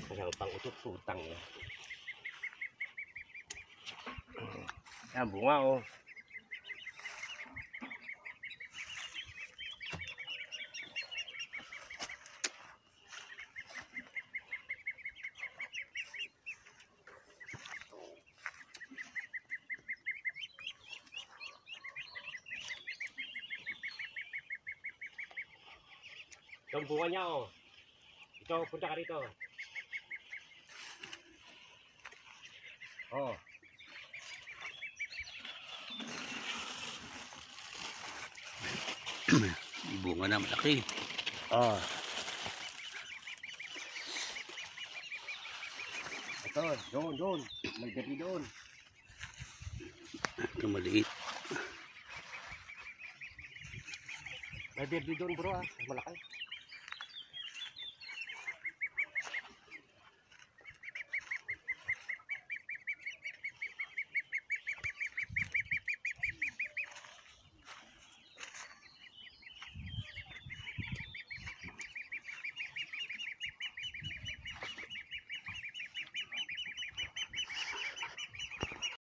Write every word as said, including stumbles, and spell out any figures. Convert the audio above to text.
Masang pang utut-utang ya. Yan, bunga oh. Ito ang bunga niya oh. Ito, punta ka rito. Oh. Bunga na malaki. Oh. Ito, doon, doon. May gabi doon. Ito maliit. May baby doon bro ah. Malaki.